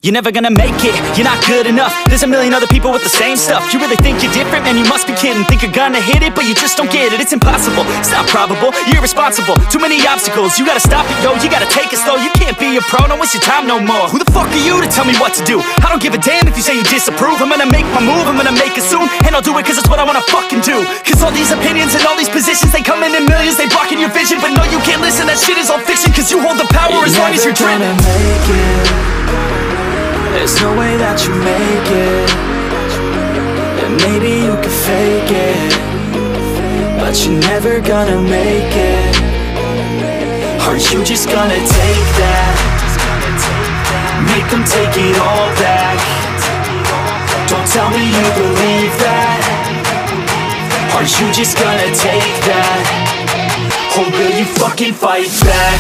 You're never gonna make it, you're not good enough. There's a million other people with the same stuff. You really think you're different? Man, you must be kidding. Think you're gonna hit it, but you just don't get it. It's impossible, it's not probable, you're irresponsible. Too many obstacles, you gotta stop it, yo. You gotta take it slow, you can't be a pro. Don't waste your time no more. Who the fuck are you to tell me what to do? I don't give a damn if you say you disapprove. I'm gonna make my move, I'm gonna make it soon. And I'll do it cause it's what I wanna fucking do. Cause all these opinions and all these positions, they come in millions, they blocking your vision. But no, you can't listen, that shit is all fiction. Cause you hold the power as long as you're dreaming. Make it. There's no way that you make it. And maybe you can fake it, but you're never gonna make it. Are you just gonna take that? Make them take it all back. Don't tell me you believe that. Are you just gonna take that? Or will you fucking fight back?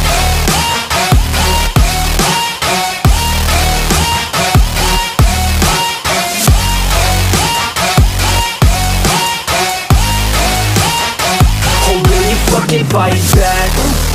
Fucking fight back.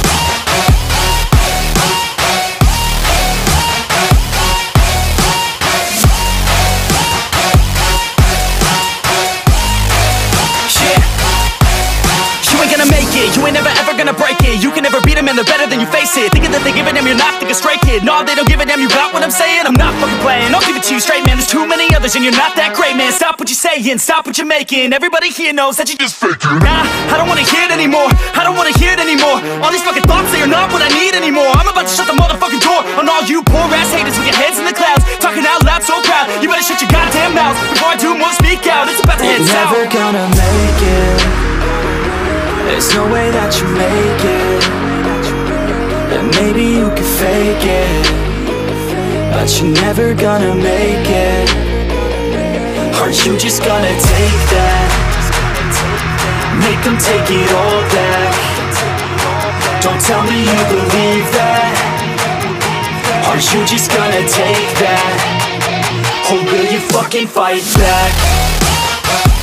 You ain't gonna make it, you ain't never ever gonna break it. You can never beat them and they're better than you face it. Thinking that they give a damn, you're not thinking straight, kid. No, they don't give a damn, you got what I'm saying? I'm not fucking playing, I'll give it to you straight, man. There's too many others and you're not that great, man. Stop what you're saying, stop what you're making. Everybody here knows that you just faking. Nah, I don't wanna hear it anymore, I don't wanna hear it anymore. All these fucking thoughts, they are not what I need anymore. I'm about to shut the motherfucking door on all you poor ass haters with your heads in the clouds, talking out loud so proud. You better shut your goddamn mouth before I do more speak out. It's about to head south. You're never gonna make it. There's no way that you make it. And maybe you can fake it, but you're never gonna make it. Are you just gonna take that? Make them take it all back. Don't tell me you believe that. Are you just gonna take that? Or will you fucking fight back?